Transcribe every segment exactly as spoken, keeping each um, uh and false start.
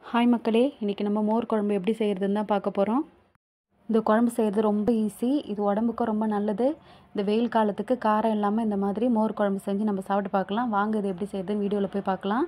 Hi மக்களே, இன்றைக்கி நம்ம மோர் குழம்பு எப்படி செய்கிறதுன்னு தான் பார்க்க போகிறோம். இந்த குழம்பு செய்கிறது ரொம்ப ஈஸி. இது உடம்புக்கும் ரொம்ப நல்லது. இந்த வெயில் காலத்துக்கு காரம் இல்லாமல் இந்த மாதிரி மோர் குழம்பு செஞ்சு நம்ம சாப்பிட்டு பார்க்கலாம். வாங்க இது எப்படி செய்கிறதுன்னு வீடியோவில் போய் பார்க்கலாம்.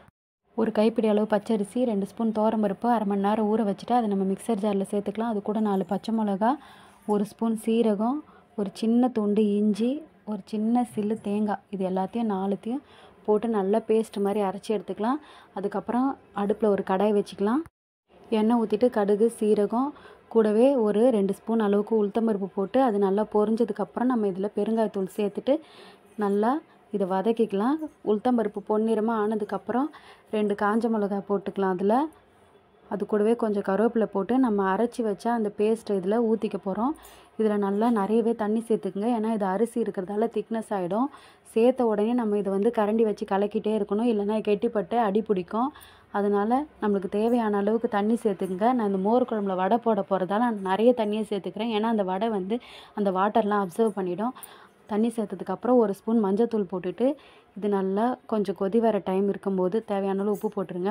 ஒரு கைப்பிடி அளவு பச்சரிசி, ரெண்டு ஸ்பூன் துவரம்பருப்பு அரை மணி நேரம் ஊற வச்சுட்டு அதை நம்ம மிக்சர் ஜாரில் சேர்த்துக்கலாம். அது கூட நாலு பச்சை மிளகா, ஒரு ஸ்பூன் சீரகம், ஒரு சின்ன துண்டு இஞ்சி, ஒரு சின்ன சில்லு தேங்காய், இது எல்லாத்தையும் நாலுத்தையும் போட்டு நல்லா பேஸ்ட் மாதிரி அரைச்சி எடுத்துக்கலாம். அதுக்கப்புறம் அடுப்பில் ஒரு கடாய் வச்சுக்கலாம். எண்ணெய் ஊற்றிட்டு கடுகு, சீரகம் கூடவே ஒரு ரெண்டு ஸ்பூன் அளவுக்கு உளுத்தம்பருப்பு போட்டு அது நல்லா பொரிஞ்சதுக்கப்புறம் நம்ம இதில் பெருங்காயத்தூள் சேர்த்துட்டு நல்லா இதை வதக்கிக்கலாம். உளுத்தம்பருப்பு பொன்னிறமாக ஆனதுக்கப்புறம் ரெண்டு காஞ்ச மிளகாய் போட்டுக்கலாம். அதில் அது கூடவே கொஞ்சம் கருவேப்பிலை போட்டு நம்ம அரைச்சி வச்சா அந்த பேஸ்ட் இதில் ஊற்றிக்க போகிறோம். இதில் நல்லா நிறையவே தண்ணி சேர்த்துக்குங்க. ஏன்னா இது அரிசி இருக்கிறதால திக்னஸ் ஆகிடும். சேர்த்த உடனே நம்ம இதை வந்து கரண்டி வச்சு கலக்கிட்டே இருக்கணும், இல்லைன்னா கெட்டிப்பட்டு அடி பிடிக்கும். அதனால் நம்மளுக்கு தேவையான அளவுக்கு தண்ணி சேர்த்துக்குங்க. நான் இந்த மோர் குழம்புல வடை போட போகிறதால நான் நிறைய தண்ணியை சேர்த்துக்கிறேன். ஏன்னா அந்த வடை வந்து அந்த வாட்டர்லாம் அப்சர்வ் பண்ணிடும். தண்ணி சேர்த்ததுக்கப்புறம் ஒரு ஸ்பூன் மஞ்சத்தூள் போட்டுட்டு இது நல்லா கொஞ்சம் கொதி வர டைம் இருக்கும்போது தேவையான அளவு உப்பு போட்டுருங்க.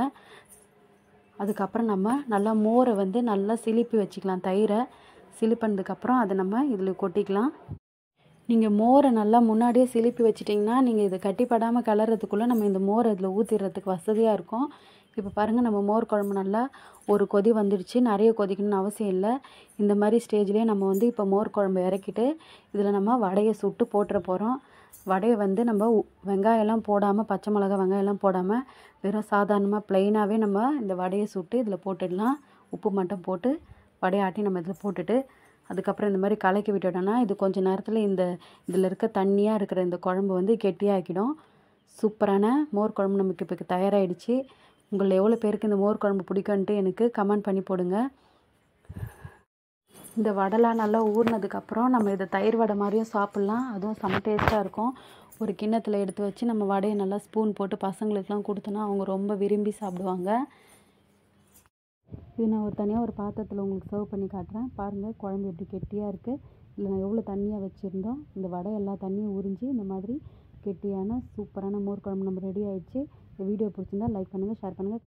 அதுக்கப்புறம் நம்ம நல்லா மோரை வந்து நல்லா சிலிப்பி வச்சுக்கலாம். தயிரை சிலிப்பினதுக்கப்புறம் அதை நம்ம இதில் கொட்டிக்கலாம். நீங்கள் மோரை நல்லா முன்னாடியே சிலிப்பி வச்சிட்டிங்கன்னா நீங்கள் இதை கட்டிப்படாமல் கிளறதுக்குள்ளே நம்ம இந்த மோரை இதில் ஊற்றிடுறதுக்கு வசதியாக இருக்கும். இப்போ பாருங்கள், நம்ம மோர் குழம்பு நல்லா ஒரு கொதி வந்துடுச்சு. நிறைய கொதிக்கணும்னு அவசியம் இல்லை. இந்த மாதிரி ஸ்டேஜ்லேயே நம்ம வந்து இப்போ மோர் குழம்பு இறக்கிட்டு இதில் நம்ம வடையை சுட்டு போட்டுற போகிறோம். வடையை வந்து நம்ம வெங்காயம்லாம் போடாமல், பச்சை மிளகா வெங்காயம்லாம் போடாமல் வெறும் சாதாரணமாக ப்ளைனாகவே நம்ம இந்த வடையை சுட்டு இதில் போட்டுடலாம். உப்பு மட்டும் போட்டு வடையாட்டி நம்ம இதில் போட்டுட்டு அதுக்கப்புறம் இந்த மாதிரி கலக்கி விட்டுட்டோன்னா இது கொஞ்சம் நேரத்தில் இந்த இதில் இருக்க தண்ணியாக இருக்கிற இந்த குழம்பு வந்து கெட்டியாக்கிடும். சூப்பரான மோர் குழம்பு நமக்கு இப்போ தயாராகிடுச்சு. உங்களில் எவ்வளோ பேருக்கு இந்த மோர் குழம்பு பிடிக்குன்ட்டு எனக்கு கமெண்ட் பண்ணி போடுங்க. இந்த வடைலாம் நல்லா ஊறினதுக்கப்புறம் நம்ம இதை தயிர் வடை மாதிரியும் சாப்பிட்லாம். அதுவும் செம்ம டேஸ்ட்டாக இருக்கும். ஒரு கிண்ணத்தில் எடுத்து வச்சு நம்ம வடையை நல்லா ஸ்பூன் போட்டு பசங்களுக்கெலாம் கொடுத்தோன்னா அவங்க ரொம்ப விரும்பி சாப்பிடுவாங்க. இது நான் ஒரு தனியாக ஒரு பாத்திரத்தில் உங்களுக்கு சர்வ் பண்ணி காட்டுறேன். பாருங்கள் குழம்பு எப்படி கெட்டியாக இருக்குது. இல்லை நான் எவ்வளோ தண்ணியாக வச்சுருந்தோம். இந்த வடை எல்லா தண்ணியும் உறிஞ்சி இந்த மாதிரி கெட்டியான சூப்பரான மோர் குழம்பு நம்ம ரெடி ஆகிடுச்சு. இந்த வீடியோ பிடிச்சிருந்தா லைக் பண்ணுங்கள், ஷேர் பண்ணுங்கள்.